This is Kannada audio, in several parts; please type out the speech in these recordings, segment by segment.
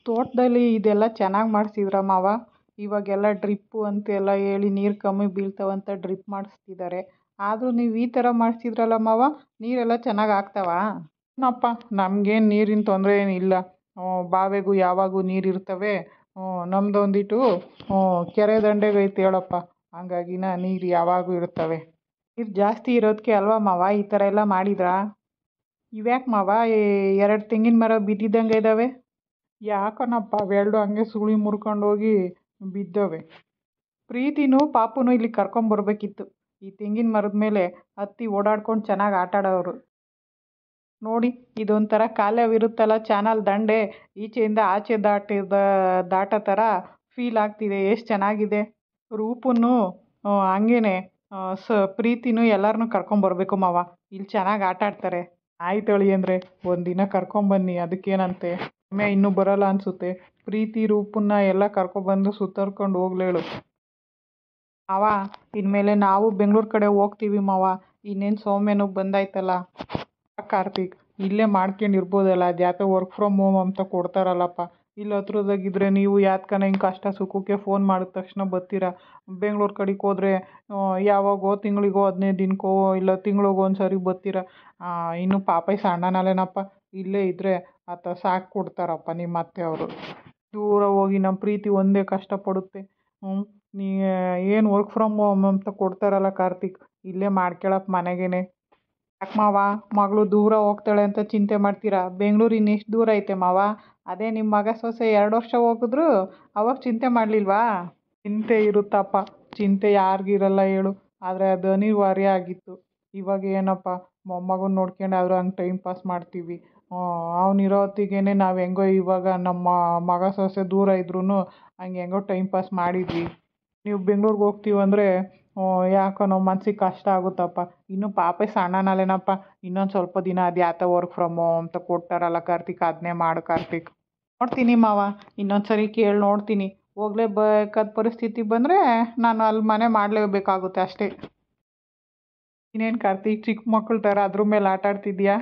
ತೋಟದಲ್ಲಿ ಇದೆಲ್ಲ ಚೆನ್ನಾಗಿ ಮಾಡಿಸಿದ್ರ ಮಾವ. ಇವಾಗೆಲ್ಲ ಡ್ರಿಪ್ಪು ಅಂತೆಲ್ಲ ಹೇಳಿ ನೀರು ಕಮ್ಮಿ ಬೀಳ್ತಾವಂತ ಡ್ರಿಪ್ ಮಾಡಿಸ್ತಿದ್ದಾರೆ. ಆದರೂ ನೀವು ಈ ಥರ ಮಾಡಿಸಿದ್ರಲ್ಲ ಮಾವ, ನೀರೆಲ್ಲ ಚೆನ್ನಾಗಿ ಆಗ್ತಾವಾ? ಏನಪ್ಪ, ನಮಗೇನು ನೀರಿನ ತೊಂದರೆ ಏನಿಲ್ಲ. ಬಾವಿಗೂ ಯಾವಾಗೂ ನೀರು ಇರ್ತವೆ. ನಮ್ಮದೊಂದಿಟ್ಟು ಕೆರೆ ದಂಡೆಗೆ ಐತೆ ಹೇಳಪ್ಪ. ಹಂಗಾಗಿನ ನೀರು ಯಾವಾಗೂ ಇರ್ತವೆ. ನೀರು ಜಾಸ್ತಿ ಇರೋದಕ್ಕೆ ಅಲ್ವಾ ಮಾವ ಈ ಥರ ಎಲ್ಲ ಮಾಡಿದ್ರಾ? ಇವ್ಯಾಕೆ ಮಾವ, 2 ತೆಂಗಿನ ಮರ ಬಿದ್ದಿದ್ದಂಗೆ ಇದ್ದಾವೆ? ಯಾಕನಪ್ಪ ಅವೆರಡು ಹಂಗೆ ಸುಳಿ ಮುರ್ಕೊಂಡೋಗಿ ಬಿದ್ದವೆ. ಪ್ರೀತಿನೂ ಪಾಪುನೂ ಇಲ್ಲಿ ಕರ್ಕೊಂಬರ್ಬೇಕಿತ್ತು. ಈ ತೆಂಗಿನ ಮರದ ಮೇಲೆ ಹತ್ತಿ ಓಡಾಡ್ಕೊಂಡು ಚೆನ್ನಾಗಿ ಆಟಾಡೋರು. ನೋಡಿ, ಇದೊಂಥರ ಕಾಲವಿರುತ್ತಲ್ಲ ಚಾನಲ್ ದಂಡೆ, ಈಚೆಯಿಂದ ಆಚೆ ದಾಟೋ ಥರ ಫೀಲ್ ಆಗ್ತಿದೆ. ಎಷ್ಟು ಚೆನ್ನಾಗಿದೆ. ರೂಪನ್ನು ಹಂಗೇನೆ ಪ್ರೀತಿನೂ ಎಲ್ಲರನ್ನೂ ಕರ್ಕೊಂಬರ್ಬೇಕು ಮಾವ. ಇಲ್ಲಿ ಚೆನ್ನಾಗಿ ಆಟಾಡ್ತಾರೆ. ಆಯ್ತಳಿ ಅಂದರೆ ಒಂದಿನ ಕರ್ಕೊಂಬನ್ನಿ, ಅದಕ್ಕೇನಂತೆ. ಇನ್ನೂ ಬರೋಲ್ಲ ಅನಿಸುತ್ತೆ. ಪ್ರೀತಿ ರೂಪನ್ನ ಎಲ್ಲ ಕರ್ಕೊಬಂದು ಸುತ್ತರ್ಕೊಂಡು ಹೋಗ್ಲೇಳು. ಮಾವ, ಇನ್ಮೇಲೆ ನಾವು ಬೆಂಗಳೂರು ಕಡೆ ಹೋಗ್ತೀವಿ ಮಾವ. ಇನ್ನೇನು ಸೌಮ್ಯನೂ ಬಂದಾಯ್ತಲ್ಲ. ಕಾರ್ತಿಕ್, ಇಲ್ಲೇ ಮಾಡ್ಕೊಂಡಿರ್ಬೋದಲ್ಲ. ಅದ್ಯಾಕೆ ವರ್ಕ್ ಫ್ರಮ್ ಹೋಮ್ ಅಂತ ಕೊಡ್ತಾರಲ್ಲಪ್ಪ. ಇಲ್ಲಿ ಹತ್ರದಾಗಿದ್ದರೆ ನೀವು ಯಾತ್ಕನ ಹಿಂಗೆ ಕಷ್ಟ ಸುಖಕ್ಕೆ ಫೋನ್ ಮಾಡಿದ ತಕ್ಷಣ ಬರ್ತೀರಾ. ಬೆಂಗಳೂರು ಕಡೆಗೆ ಹೋದರೆ ಯಾವಾಗೋ ತಿಂಗಳಿಗೋ 15 ದಿನಕ್ಕೋ ಇಲ್ಲ ತಿಂಗಳಿಗೋ ಒಂದು ಸರಿ ಬರ್ತೀರಾ. ಇನ್ನು ಪಾಪೈ ಸಣ್ಣನಲ್ಲೇನಪ್ಪ. ಇಲ್ಲೇ ಇದ್ದರೆ ಆತ ಸಾಕು ಕೊಡ್ತಾರಪ್ಪ ನಿಮ್ಮ ಅತ್ತೆ ಅವರು. ದೂರ ಹೋಗಿ ನಮ್ಮ ಪ್ರೀತಿ ಒಂದೇ ಕಷ್ಟಪಡುತ್ತೆ. ನೀ ಏನು ವರ್ಕ್ ಫ್ರಮ್ ಹೋಮ್ ಅಂತ ಕೊಡ್ತಾರಲ್ಲ ಕಾರ್ತಿಕ್, ಇಲ್ಲೇ ಮಾಡ್ಕೊಳಪ್ಪ ಮನೆಗೇನೆ. ಯಾಕೆ ಮಾವ, ಮಗಳು ದೂರ ಹೋಗ್ತಾಳೆ ಅಂತ ಚಿಂತೆ ಮಾಡ್ತೀರಾ? ಬೆಂಗಳೂರು ಇನ್ನೆಷ್ಟು ದೂರ ಐತೆ ಮಾವ? ಅದೇ ನಿಮ್ಮ ಮಗ ಸೊಸೆ 2 ವರ್ಷ ಹೋಗಿದ್ರು ಅವಾಗ ಚಿಂತೆ ಮಾಡಲಿಲ್ವಾ? ಚಿಂತೆ ಇರುತ್ತಪ್ಪ, ಚಿಂತೆ ಯಾರಿಗಿರಲ್ಲ ಹೇಳು. ಆದರೆ ಅದು ಅನಿವಾರ್ಯ ಆಗಿತ್ತು. ಇವಾಗ ಏನಪ್ಪ, ಮೊಮ್ಮಗನ ನೋಡ್ಕೊಂಡಾದ್ರೂ ಹಂಗೆ ಟೈಮ್ ಪಾಸ್ ಮಾಡ್ತೀವಿ. ಅವನಿರೋ ಹೊತ್ತಿಗೇನೆ ನಾವು ಹೆಂಗೋ ಇವಾಗ ನಮ್ಮ ಮಗ ಸೊಸೆ ದೂರ ಇದ್ರೂ ಹಂಗೆ ಹೆಂಗೋ ಟೈಮ್ ಪಾಸ್ ಮಾಡಿದ್ವಿ. ನೀವು ಬೆಂಗಳೂರಿಗೆ ಹೋಗ್ತೀವಂದರೆ ಯಾಕೋ ನಮ್ಮ ಮನ್ಸಿಗೆ ಕಷ್ಟ ಆಗುತ್ತಪ್ಪ. ಇನ್ನೂ ಪಾಪೆ ಸಣ್ಣನಲ್ಲೇನಪ್ಪ. ಇನ್ನೊಂದು ಸ್ವಲ್ಪ ದಿನ ಅದ್ಯಾತ ವರ್ಕ್ ಫ್ರಮ್ ಹೋಮ್ ಅಂತ ಕೊಡ್ತಾರಲ್ಲ ಕಾರ್ತಿಕ್, ಅದನ್ನೇ ಮಾಡು ಕಾರ್ತಿಕ್. ನೋಡ್ತೀನಿ ಮಾವ, ಇನ್ನೊಂದು ಸರಿ ಕೇಳಿ ನೋಡ್ತೀನಿ. ಹೋಗ್ಲೇಬೇಕಾದ ಪರಿಸ್ಥಿತಿ ಬಂದರೆ ನಾನು ಅಲ್ಲಿ ಮನೆ ಮಾಡಲೇಬೇಕಾಗುತ್ತೆ ಅಷ್ಟೇ. ಇನ್ನೇನು ಕಾರ್ತಿಕ್, ಚಿಕ್ಕ ಮಕ್ಕಳ ಥರ ಅದ್ರ ಮೇಲೆ ಆಟ ಆಡ್ತಿದ್ಯಾ?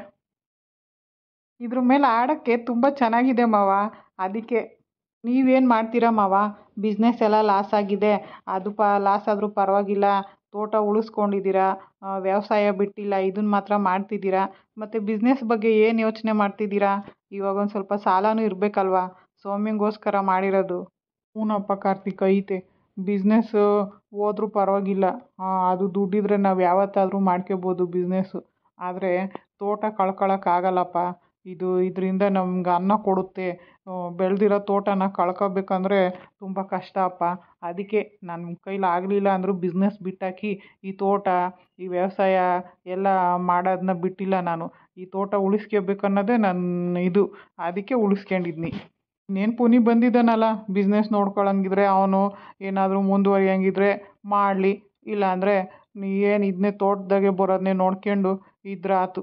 ಇದ್ರ ಮೇಲೆ ಆಡೋಕ್ಕೆ ತುಂಬ ಚೆನ್ನಾಗಿದೆ ಮಾವ. ಅದಕ್ಕೆ ನೀವೇನು ಮಾಡ್ತೀರಾ ಮಾವ? ಬಿಸ್ನೆಸ್ ಎಲ್ಲ ಲಾಸ್ ಆಗಿದೆ. ಅದು ಲಾಸ್ ಆದರೂ ಪರವಾಗಿಲ್ಲ, ತೋಟ ಉಳಿಸ್ಕೊಂಡಿದ್ದೀರಾ, ವ್ಯವಸಾಯ ಬಿಟ್ಟಿಲ್ಲ, ಇದನ್ನು ಮಾತ್ರ ಮಾಡ್ತಿದ್ದೀರಾ. ಮತ್ತು ಬಿಸ್ನೆಸ್ ಬಗ್ಗೆ ಏನು ಯೋಚನೆ ಮಾಡ್ತಿದ್ದೀರಾ? ಇವಾಗ ಒಂದು ಸ್ವಲ್ಪ ಸಾಲನೂ ಇರಬೇಕಲ್ವಾ? ಸೌಮ್ಯಂಗೋಸ್ಕರ ಮಾಡಿರೋದು. ಹ್ಞೂನಪ್ಪ ಕಾರ್ತಿಕ್, ಐತೆ. ಬಿಸ್ನೆಸ್ಸು ಹೋದ್ರೂ ಪರವಾಗಿಲ್ಲ. ಅದು ದುಡ್ಡಿದ್ರೆ ನಾವು ಯಾವತ್ತಾದರೂ ಮಾಡ್ಕೋಬೋದು ಬಿಸ್ನೆಸ್ಸು. ಆದರೆ ತೋಟ ಕಳ್ಕೊಳಕ್ಕಾಗಲ್ಲಪ್ಪ. ಇದರಿಂದ ನಮ್ಗೆ ಅನ್ನ ಕೊಡುತ್ತೆ. ಬೆಳೆದಿರೋ ತೋಟನ ಕಳ್ಕೊಬೇಕಂದ್ರೆ ತುಂಬ ಕಷ್ಟ ಅಪ್ಪ. ಅದಕ್ಕೆ ನನ್ನ ಕೈಲಿ ಆಗಲಿಲ್ಲ ಅಂದರೂ ಬಿಸ್ನೆಸ್ ಬಿಟ್ಟಾಕಿ ಈ ತೋಟ, ಈ ವ್ಯವಸಾಯ ಎಲ್ಲ ಮಾಡೋದನ್ನ ಬಿಟ್ಟಿಲ್ಲ ನಾನು. ಈ ತೋಟ ಉಳಿಸ್ಕೋಬೇಕನ್ನೋದೇ ನನ್ನ ಇದು. ಅದಕ್ಕೆ ಉಳಿಸ್ಕೊಂಡಿದ್ನಿ. ಇನ್ನೇನು ಪುನಿ ಬಂದಿದ್ದಾನಲ್ಲ, ಬಿಸ್ನೆಸ್ ನೋಡ್ಕೊಳಂಗಿದ್ರೆ ಅವನು ಏನಾದರೂ ಮುಂದುವರಿಯಂಗಿದ್ರೆ ಮಾಡಲಿ. ಇಲ್ಲಾಂದರೆ ಏನು ಇದನ್ನೇ ತೋಟದಾಗೆ ಬರೋದನ್ನೇ ನೋಡ್ಕೊಂಡು ಇದ್ರಾತು.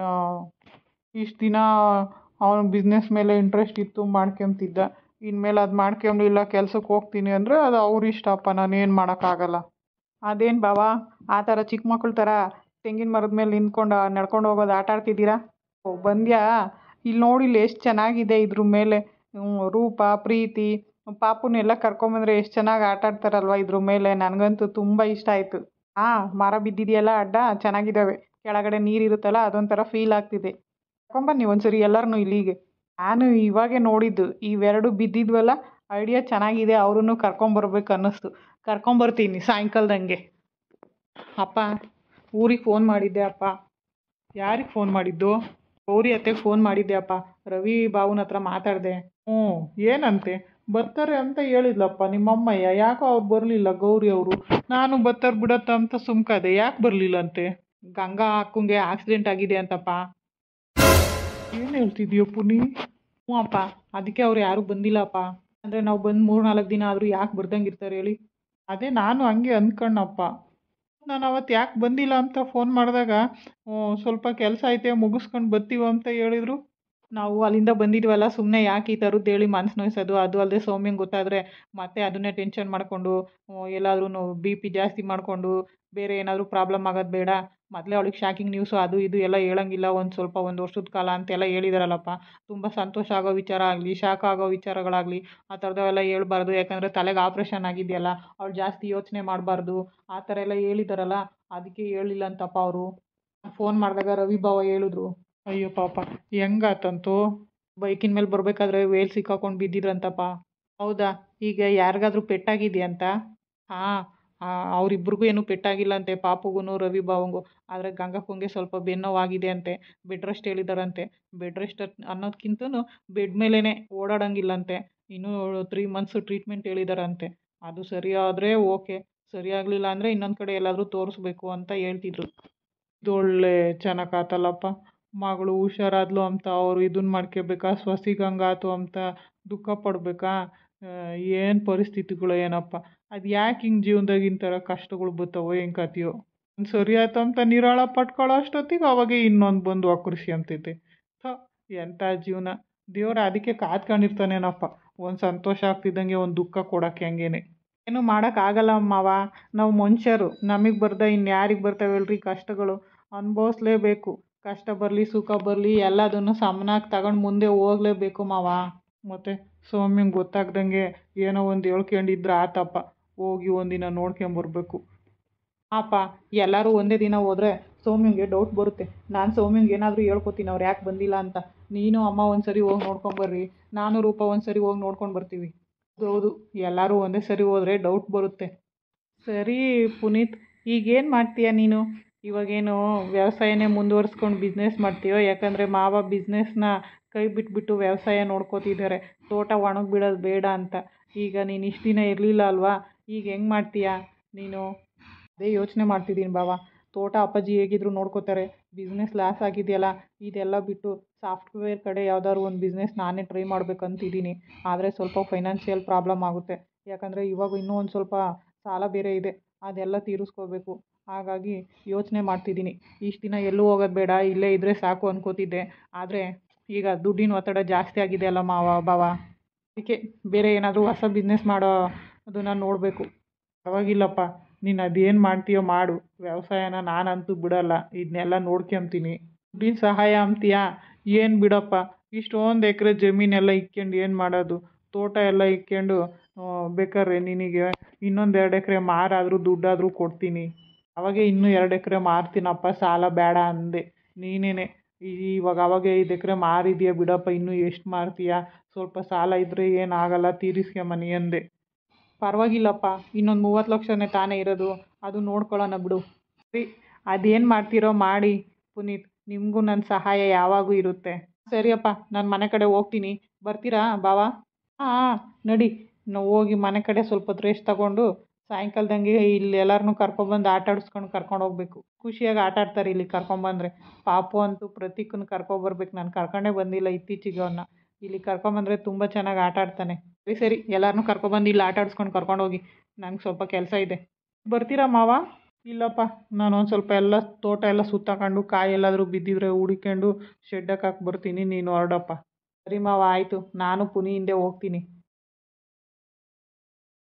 ಇಷ್ಟು ದಿನ ಅವನು ಬಿಸ್ನೆಸ್ ಮೇಲೆ ಇಂಟ್ರೆಸ್ಟ್ ಇತ್ತು, ಮಾಡ್ಕೊಂತಿದ್ದ. ಇನ್ಮೇಲೆ ಅದು ಮಾಡ್ಕೊಂಬಿಲ್ಲ, ಕೆಲ್ಸಕ್ಕೆ ಹೋಗ್ತೀನಿ ಅಂದರೆ ಅದು ಅವ್ರ ಇಷ್ಟಪ್ಪ, ನಾನೇನು ಮಾಡೋಕ್ಕಾಗಲ್ಲ. ಅದೇನು ಬಾವ, ಆ ಥರ ಚಿಕ್ಕ ಮಕ್ಳ ಥರ ತೆಂಗಿನ ಮರದ ಮೇಲೆ ನಿಂತ್ಕೊಂಡು ನಡ್ಕೊಂಡು ಹೋಗೋದು ಆಟ ಆಡ್ತಿದ್ದೀರಾ? ಬಂದ್ಯಾ? ಇಲ್ಲಿ ನೋಡಿಲ್ಲ ಎಷ್ಟು ಚೆನ್ನಾಗಿದೆ ಇದ್ರ ಮೇಲೆ. ರೂಪ, ಪ್ರೀತಿ, ಪಾಪುನೆಲ್ಲ ಕರ್ಕೊಂಬಂದರೆ ಎಷ್ಟು ಚೆನ್ನಾಗಿ ಆಟ ಆಡ್ತಾರಲ್ವ ಇದ್ರ ಮೇಲೆ. ನನಗಂತೂ ತುಂಬ ಇಷ್ಟ ಆಯಿತು. ಮರ ಬಿದ್ದಿದೆಯಲ್ಲ ಅಡ್ಡ, ಚೆನ್ನಾಗಿದ್ದಾವೆ. ಕೆಳಗಡೆ ನೀರಿರುತ್ತಲ್ಲ, ಅದೊಂಥರ ಫೀಲ್ ಆಗ್ತಿದೆ. ಕರ್ಕೊಂಬನ್ನಿ ಒಂದ್ಸರಿ ಎಲ್ಲರನ್ನೂ ಇಲ್ಲಿಗೆ. ನಾನು ಇವಾಗೆ ನೋಡಿದ್ದು, ಇವೆರಡು ಬಿದ್ದಿದ್ವಲ್ಲ, ಐಡಿಯಾ ಚೆನ್ನಾಗಿದೆ. ಅವ್ರನ್ನೂ ಕರ್ಕೊಂಬರ್ಬೇಕು ಅನ್ನಿಸ್ತು. ಕರ್ಕೊಂಬರ್ತೀನಿ ಸಾಯಂಕಾಲದಂಗೆ. ಅಪ್ಪ, ಊರಿಗೆ ಫೋನ್ ಮಾಡಿದ್ದೆ ಅಪ್ಪ. ಯಾರಿಗೆ ಫೋನ್ ಮಾಡಿದ್ದು? ಗೌರಿ ಅತ್ತೆಗೆ ಫೋನ್ ಮಾಡಿದ್ದೆ ಅಪ್ಪ. ರವಿ ಬಾವನ ಹತ್ರ ಮಾತಾಡಿದೆ. ಏನಂತೆ? ಬರ್ತಾರೆ ಅಂತ ಹೇಳಿದ್ಲಪ್ಪ ನಿಮ್ಮಮ್ಮಯ್ಯ. ಯಾಕೋ ಅವ್ರು ಬರಲಿಲ್ಲ ಗೌರಿ ಅವರು. ನಾನು ಬರ್ತಾರೆ ಬಿಡತ್ತ ಅಂತ ಸುಮ್ಕಾದೆ. ಯಾಕೆ ಬರಲಿಲ್ಲಂತೆ? ಗಂಗಾ ಅಕ್ಕಂಗೆ ಆಕ್ಸಿಡೆಂಟ್ ಆಗಿದೆ ಅಂತಪ್ಪ. ಏನು ಹೇಳ್ತಿದ್ಯೋ ಪುನಿ? ಹ್ಞೂ ಅಪ್ಪ, ಅದಕ್ಕೆ ಅವ್ರು ಯಾರೂ ಬಂದಿಲ್ಲಪ್ಪ. ಅಂದರೆ ನಾವು ಬಂದು 3-4 ದಿನ ಆದರೂ ಯಾಕೆ ಬರ್ದಂಗೆ ಇರ್ತಾರೆ ಹೇಳಿ? ಅದೇ ನಾನು ಹಂಗೆ ಅಂದ್ಕಣ್ಣಪ್ಪ. ನಾನು ಅವತ್ತು ಯಾಕೆ ಬಂದಿಲ್ಲ ಅಂತ ಫೋನ್ ಮಾಡಿದಾಗ ಸ್ವಲ್ಪ ಕೆಲಸ ಐತೆ ಮುಗಿಸ್ಕೊಂಡು ಬರ್ತೀವಿ ಅಂತ ಹೇಳಿದರು. ನಾವು ಅಲ್ಲಿಂದ ಬಂದಿದ್ವಲ್ಲ, ಸುಮ್ಮನೆ ಯಾಕೆ ಈ ಥರದ್ದು ಹೇಳಿ ಮನ್ಸು ನೋಯಿಸೋದು. ಅದು ಅಲ್ಲದೆ ಸೌಮ್ಯಂಗೆ ಗೊತ್ತಾದರೆ ಮತ್ತೆ ಅದನ್ನೇ ಟೆನ್ಷನ್ ಮಾಡಿಕೊಂಡು ಎಲ್ಲಾದ್ರೂ BP ಜಾಸ್ತಿ ಮಾಡಿಕೊಂಡು ಬೇರೆ ಏನಾದರೂ ಪ್ರಾಬ್ಲಮ್ ಆಗೋದು ಬೇಡ. ಮೊದಲೇ ಅವಳಿಗೆ ಶಾಕಿಂಗ್ ನ್ಯೂಸು ಅದು ಇದು ಎಲ್ಲ ಹೇಳಂಗಿಲ್ಲ, ಒಂದು ವರ್ಷದ ಕಾಲ ಅಂತೆಲ್ಲ ಹೇಳಿದಾರಲ್ಲಪ್ಪ. ತುಂಬ ಸಂತೋಷ ಆಗೋ ವಿಚಾರ ಆಗಲಿ, ಶಾಕ್ ಆಗೋ ವಿಚಾರಗಳಾಗಲಿ ಆ ಥರದವೆಲ್ಲ ಹೇಳ್ಬಾರ್ದು. ಯಾಕಂದರೆ ತಲೆಗೆ ಆಪ್ರೇಷನ್ ಆಗಿದೆಯಲ್ಲ, ಅವಳು ಜಾಸ್ತಿ ಯೋಚನೆ ಮಾಡಬಾರ್ದು ಆ ಥರ ಎಲ್ಲ ಹೇಳಿದಾರಲ್ಲ, ಅದಕ್ಕೆ ಹೇಳಿಲ್ಲ ಅಂತಪ್ಪ ಅವರು. ಫೋನ್ ಮಾಡಿದಾಗ ರವಿ ಭಾವ ಹೇಳಿದ್ರು. ಅಯ್ಯೋ ಪಾಪ, ಹೆಂಗಾತಂತು? ಬೈಕಿನ ಮೇಲೆ ಬರಬೇಕಾದ್ರೆ ವೇಲ್ ಸಿಕ್ಕಾಕೊಂಡು ಬಿದ್ದಿದ್ರಂತಪ್ಪ. ಹೌದಾ? ಈಗ ಯಾರಿಗಾದ್ರೂ ಪೆಟ್ಟಾಗಿದೆಯಂತ? ಹಾಂ, ಅವರಿಬ್ರಿಗೂ ಏನೂ ಪೆಟ್ಟಾಗಿಲ್ಲಂತೆ, ಪಾಪುಗೂ ರವಿ ಭಾವಂಗೂ. ಆದರೆ ಗಂಗಪ್ಪಂಗೆ ಸ್ವಲ್ಪ ಬೆನ್ನೋವಾಗಿದೆ ಅಂತೆ, ಬೆಡ್ ರೆಸ್ಟ್ ಹೇಳಿದಾರಂತೆ. ಬೆಡ್ ರೆಸ್ಟ್ ಅನ್ನೋದಕ್ಕಿಂತನೂ ಬೆಡ್ ಮೇಲೇ ಓಡಾಡಂಗಿಲ್ಲಂತೆ. ಇನ್ನೂ 3 ಮಂತ್ಸ್ ಟ್ರೀಟ್ಮೆಂಟ್ ಹೇಳಿದಾರಂತೆ. ಅದು ಸರಿ ಆದರೆ ಓಕೆ, ಸರಿ ಆಗಲಿಲ್ಲ ಅಂದರೆ ಇನ್ನೊಂದು ಕಡೆ ಎಲ್ಲಾದರೂ ತೋರಿಸ್ಬೇಕು ಅಂತ ಹೇಳ್ತಿದ್ರು. ಇದೊಳ್ಳೆ ಚೆನ್ನಾಗಾತಲ್ಲಪ್ಪ. ಮಗಳು ಹುಷಾರಾದ್ಲು ಅಂತ ಅವರು ಇದನ್ನ ಮಾಡ್ಕೋಬೇಕಾ, ಸೊಸಿಗೆ ಹಂಗಾತು ಅಂತ ದುಃಖ ಪಡಬೇಕಾ? ಏನು ಪರಿಸ್ಥಿತಿಗಳು ಏನಪ್ಪ. ಅದು ಯಾಕೆ ಹಿಂಗೆ ಜೀವನದಾಗ ಇಂಥರ ಕಷ್ಟಗಳು ಬರ್ತವೋ ಹೆಂಗೆ ಕತೆಯೋ. ಒಂದು ಸರಿ ಆಯ್ತು ಅಂತ ನಿರಾಳ ಪಟ್ಕೊಳ್ಳೋ ಅಷ್ಟೊತ್ತಿಗೆ ಅವಾಗೆ ಇನ್ನೊಂದು ಬಂದು ಆಕೃಷಿ ಅಂತೈತೆ. ಎಂಥ ಜೀವನ. ದೇವ್ರ ಅದಕ್ಕೆ ಕಾದ್ಕೊಂಡಿರ್ತಾನೇನಪ್ಪ, ಒಂದು ಸಂತೋಷ ಆಗ್ತಿದ್ದಂಗೆ ಒಂದು ದುಃಖ ಕೊಡೋಕ್ಕೆ ಹಂಗೇನೆ. ಏನು ಮಾಡೋಕ್ಕಾಗಲ್ಲ ಮಾವ, ನಾವು ಮನುಷ್ಯರು, ನಮಗೆ ಬರ್ದ ಇನ್ಯಾರಿಗೆ ಬರ್ತಾವೆ ಹೇಳ್ರಿ ಕಷ್ಟಗಳು. ಅನುಭವಿಸ್ಲೇಬೇಕು. ಕಷ್ಟ ಬರಲಿ ಸುಖ ಬರಲಿ ಎಲ್ಲದನ್ನು ಸಮನಾಗಿ ತಗೊಂಡು ಮುಂದೆ ಹೋಗಲೇಬೇಕು ಮಾವ. ಮತ್ತು ಸೌಮ್ಯಂಗೆ ಗೊತ್ತಾಗ್ದಂಗೆ ಏನೋ ಒಂದು ಹೇಳ್ಕೊಂಡಿದ್ರೆ ಆತಪ್ಪ, ಹೋಗಿ ಒಂದಿನ ನೋಡ್ಕೊಂಬರ್ಬೇಕು. ಅಪ್ಪ, ಎಲ್ಲರೂ ಒಂದೇ ದಿನ ಹೋದರೆ ಸೌಮ್ಯಂಗೆ ಡೌಟ್ ಬರುತ್ತೆ. ನಾನು ಸೌಮ್ಯಂಗೆ ಏನಾದರೂ ಹೇಳ್ಕೊತೀನಿ ಅವ್ರು ಯಾಕೆ ಬಂದಿಲ್ಲ ಅಂತ. ನೀನು ಅಮ್ಮ ಒಂದು ಸರಿ ಹೋಗಿ ನೋಡ್ಕೊಂಬರ್ರಿ, ನಾನು ರೂಪ ಒಂದು ಸರಿ ಹೋಗಿ ನೋಡ್ಕೊಂಡು ಬರ್ತೀವಿ. ಹೌದು, ಎಲ್ಲರೂ ಒಂದೇ ಸರಿ ಹೋದರೆ ಡೌಟ್ ಬರುತ್ತೆ. ಸರಿ ಪುನೀತ್, ಈಗೇನು ಮಾಡ್ತೀಯ ನೀನು? ಇವಾಗೇನು ವ್ಯವಸಾಯನೇ ಮುಂದುವರ್ಸ್ಕೊಂಡು ಬಿಸ್ನೆಸ್ ಮಾಡ್ತೀಯೋ? ಯಾಕಂದರೆ ಮಾವ ಬಿಸ್ನೆಸ್ನ ಕೈ ಬಿಟ್ಬಿಟ್ಟು ವ್ಯವಸಾಯ ನೋಡ್ಕೋತಿದ್ದಾರೆ, ತೋಟ ಒಣಗಿಬಿಡೋದು ಬೇಡ ಅಂತ. ಈಗ ನೀನು ಇಷ್ಟು ದಿನ ಇರಲಿಲ್ಲ ಅಲ್ವಾ, ಈಗ ಹೆಂಗೆ ಮಾಡ್ತೀಯಾ ನೀನು? ಅದೇ ಯೋಚನೆ ಮಾಡ್ತಿದ್ದೀನಿ ಬಾವ. ತೋಟ ಅಪ್ಪಾಜಿ ಹೇಗಿದ್ರು ನೋಡ್ಕೋತಾರೆ, ಬಿಸ್ನೆಸ್ ಲಾಸ್ ಆಗಿದೆಯಲ್ಲ, ಇದೆಲ್ಲ ಬಿಟ್ಟು ಸಾಫ್ಟ್ವೇರ್ ಕಡೆ ಯಾವ್ದಾದ್ರು ಒಂದು ಬಿಸ್ನೆಸ್ ನಾನೇ ಟ್ರೈ ಮಾಡ್ಬೇಕಂತಿದ್ದೀನಿ. ಆದರೆ ಸ್ವಲ್ಪ ಫೈನಾನ್ಷಿಯಲ್ ಪ್ರಾಬ್ಲಮ್ ಆಗುತ್ತೆ. ಯಾಕಂದರೆ ಇವಾಗ ಇನ್ನೂ ಒಂದು ಸ್ವಲ್ಪ ಸಾಲ ಬೇರೆ ಇದೆ, ಅದೆಲ್ಲ ತೀರಿಸ್ಕೋಬೇಕು. ಹಾಗಾಗಿ ಯೋಚನೆ ಮಾಡ್ತಿದ್ದೀನಿ. ಇಷ್ಟು ದಿನ ಎಲ್ಲೂ ಹೋಗೋದು ಬೇಡ, ಇಲ್ಲೇ ಇದ್ದರೆ ಸಾಕು ಅನ್ಕೋತಿದ್ದೆ. ಆದರೆ ಈಗ ದುಡ್ಡಿನ ಒತ್ತಡ ಜಾಸ್ತಿ ಆಗಿದೆ ಅಲ್ಲ ಬಾವ, ಅದಕ್ಕೆ ಬೇರೆ ಏನಾದರೂ ಹೊಸ ಬಿಸ್ನೆಸ್ ಮಾಡೋ ಅದನ್ನು ನೋಡಬೇಕು. ಪರವಾಗಿಲ್ಲಪ್ಪ, ನೀನು ಅದೇನು ಮಾಡ್ತೀಯೋ ಮಾಡು, ವ್ಯವಸಾಯನ ನಾನಂತೂ ಬಿಡಲ್ಲ, ಇದನ್ನೆಲ್ಲ ನೋಡ್ಕೊಂತೀನಿ. ದುಡ್ಡಿನ ಸಹಾಯ ಅಂತೀಯಾ? ಏನು ಬಿಡಪ್ಪ, ಇಷ್ಟೊಂದು ಎಕರೆ ಜಮೀನೆಲ್ಲ ಇಕ್ಕೊಂಡು ಏನು ಮಾಡೋದು? ತೋಟ ಎಲ್ಲ ಇಕ್ಕೊಂಡು ಬೇಕಾದ್ರೆ ನಿನಗೆ ಇನ್ನೊಂದು 2 ಎಕರೆ ಮಾರಾದರೂ ದುಡ್ಡಾದರೂ ಕೊಡ್ತೀನಿ. ಅವಾಗೆ ಇನ್ನೂ 2 ಎಕರೆ ಮಾರ್ತೀನಪ್ಪ, ಸಾಲ ಬೇಡ ಅಂದೆ. ನೀನೇನೆ ಇವಾಗ ಅವಾಗೆ 5 ಎಕರೆ ಮಾರಿದೀಯ ಬಿಡಪ್ಪ, ಇನ್ನೂ ಎಷ್ಟು ಮಾರ್ತೀಯ? ಸ್ವಲ್ಪ ಸಾಲ ಇದ್ದರೆ ಏನಾಗಲ್ಲ, ತೀರಿಸ್ಕೊಂಬನಿ ಅಂದೆ. ಪರವಾಗಿಲ್ಲಪ್ಪ, ಇನ್ನೊಂದು 30 ಲಕ್ಷನೇ ತಾನೇ ಇರೋದು, ಅದು ನೋಡ್ಕೊಳ್ಳೋಣ ಬಿಡು. ಸರಿ, ಅದೇನು ಮಾಡ್ತೀರೋ ಮಾಡಿ ಪುನೀತ್, ನಿಮಗೂ ನನ್ನ ಸಹಾಯ ಯಾವಾಗೂ ಇರುತ್ತೆ. ಸರಿಯಪ್ಪ, ನಾನು ಮನೆ ಕಡೆ ಹೋಗ್ತೀನಿ, ಬರ್ತೀರಾ ಬಾವ? ಹಾಂ, ನಡಿ, ನಾವು ಹೋಗಿ ಮನೆ ಕಡೆ ಸ್ವಲ್ಪ ಹೊತ್ತು ರೆಸ್ಟ್ ತಗೊಂಡು ಸಾಯಂಕಾಲದಂಗೆ ಇಲ್ಲಿ ಎಲ್ಲರನ್ನೂ ಕರ್ಕೊಬಂದು ಆಟ ಆಡಿಸ್ಕೊಂಡು ಕರ್ಕೊಂಡು ಹೋಗ್ಬೇಕು. ಖುಷಿಯಾಗಿ ಆಟ ಆಡ್ತಾರೆ ಇಲ್ಲಿ ಕರ್ಕೊಂಬಂದರೆ. ಪಾಪು ಅಂತೂ ಪ್ರತೀಕನ ಕರ್ಕೊಬರ್ಬೇಕು, ನಾನು ಕರ್ಕೊಂಡೇ ಬಂದಿಲ್ಲ ಇತ್ತೀಚೆಗೆ ಅವನ್ನ. ಇಲ್ಲಿ ಕರ್ಕೊಂಬಂದರೆ ತುಂಬ ಚೆನ್ನಾಗಿ ಆಟ ಆಡ್ತಾನೆ. ಸರಿ, ಎಲ್ಲರನ್ನೂ ಕರ್ಕೊಬಂದು ಇಲ್ಲಿ ಆಟ ಆಡಿಸ್ಕೊಂಡು ಕರ್ಕೊಂಡೋಗಿ, ನನಗೆ ಸ್ವಲ್ಪ ಕೆಲಸ ಇದೆ. ಬರ್ತೀರಾ ಮಾವ? ಇಲ್ಲಪ್ಪ, ನಾನು ಒಂದು ಸ್ವಲ್ಪ ಎಲ್ಲ ತೋಟ ಎಲ್ಲ ಸುತ್ತಾಕೊಂಡು ಕಾಯಿ ಎಲ್ಲಾದರೂ ಬಿದ್ದಿದ್ರೆ ಹುಡ್ಕೊಂಡು ಶೆಡ್ಡಕ್ಕೆ ಹಾಕಿ ಬರ್ತೀನಿ, ನೀನು ಹೊರಡಪ್ಪ. ಸರಿ ಮಾವ, ಆಯಿತು, ನಾನು ಪುನಿ ಹಿಂದೆ ಹೋಗ್ತೀನಿ.